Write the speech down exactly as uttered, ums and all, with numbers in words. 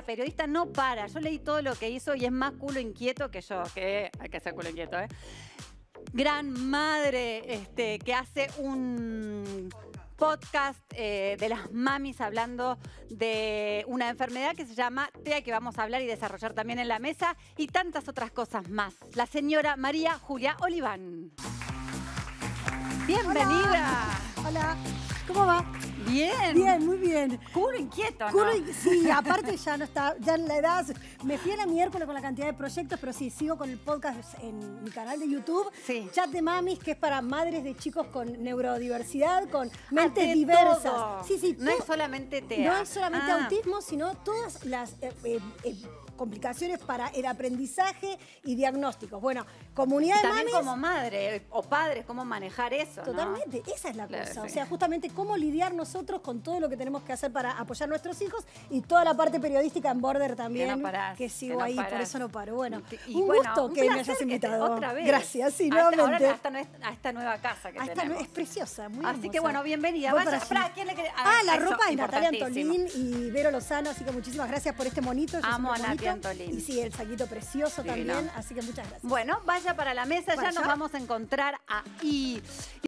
La periodista no para. Yo leí todo lo que hizo y es más culo inquieto que yo, que hay que ser culo inquieto, ¿eh? Gran madre este, que hace un podcast eh, de las mamis hablando de una enfermedad que se llama T E A, que vamos a hablar y desarrollar también en la mesa, y tantas otras cosas más. La señora María Julia Oliván. Bienvenida. Hola. Hola. ¿Cómo va? Bien. Bien, muy bien. Culo inquieto, ¿no? Culo in... Sí, aparte ya no está, ya en la edad. Me fui a la miércoles con la cantidad de proyectos, pero sí, sigo con el podcast en mi canal de YouTube. Sí. Chat de Mamis, que es para madres de chicos con neurodiversidad, con mentes ah, de diversas. Todo. Sí, sí. No es solamente T E A. No es solamente ah. autismo, sino todas las eh, eh, eh, complicaciones para el aprendizaje y diagnósticos. Bueno, comunidad y de también mamis. Como madre o padre, cómo manejar eso, Totalmente, ¿no? esa es la cosa. Claro, sí. O sea, justamente cómo lidiar nosotros con todo lo que tenemos que hacer para apoyar a nuestros hijos y toda la parte periodística en Border también, que, no parás, que sigo que no ahí, parás. por eso no paro. Bueno, y un bueno, gusto un que me hayas invitado. Te, otra vez. Gracias, sí, a nuevamente. Esta, ahora a esta, a esta nueva casa que a esta, tenemos. es preciosa, muy Así hermosa. que bueno, bienvenida. Voy Vaya, para para, allí. ¿quién le quiere? Ah, la eso, ropa de Natalia Antolín y Vero Lozano, así que muchísimas gracias por este monito. Amo a Natalia Antolín. Y sí, el saquito precioso Divino. también, así que muchas gracias. Bueno, vaya para la mesa, ¿Para ya nos allá? vamos a encontrar ahí.